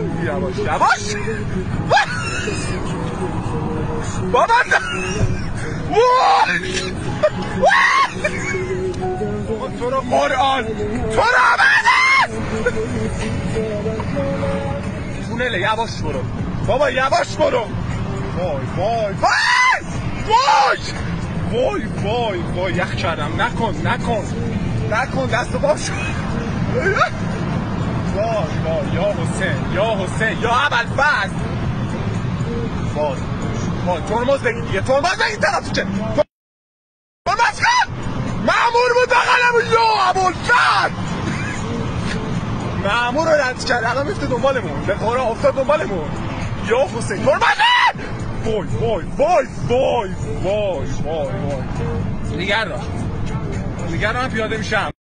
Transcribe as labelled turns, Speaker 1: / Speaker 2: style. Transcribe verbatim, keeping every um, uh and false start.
Speaker 1: یواش یواش بابا تو رو قرآن تو رو عبادت تونله یواش برو بابا یواش برو وای وای وای وای وای وای یخ کردم نکن نکن نکن دست باب شد وای وای یا حسین یا حسین یا ابوالفضل وای وای ترمز بگی دیگه ترمز بگی طرف تو چه ترمز کن مأمور بود بغلمون یا ابوالفضل مأمور رو رد کرد الان میفته دنبالمون به قرآن افتاد دنبالمون یا حسین ترمز وای وای وای وای وای وای وای نگر را نگر را هم پیاده میشم